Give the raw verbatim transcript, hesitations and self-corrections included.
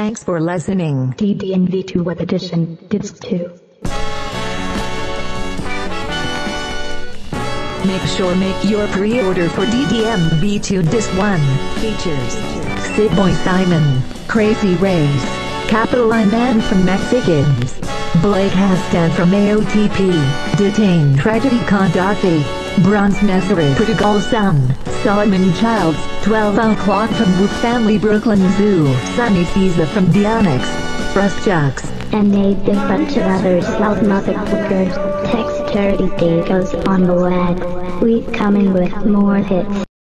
Thanks for listening. D D M V two Web Edition, Disc two. Make sure make your pre-order for D D M V two Disc one. Features Sid Boy Simon, Crazy Race, Capital I Man from Mexicans, Blake Hastan from A O T P, Detained Tragedy Condathi, Bronze Nazareth Prodigal Son, Solomon Childs, twelve O'Clock from Wolf Family Brooklyn Zoo, Sunny Caesar from Dionyx, Frost Jocks, And a bunch of other South motherfuckers. Text thirty Dagoes on the web. We coming with more hits.